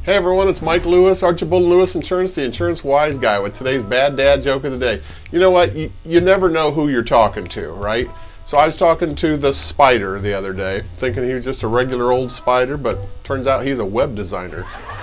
Hey everyone, it's Mike Lewis, Archibald Lewis Insurance, the insurance wise guy, with today's bad dad joke of the day. You know what? You never know who you're talking to, right? So I was talking to the spider the other day, thinking he was just a regular old spider, but turns out he's a web designer.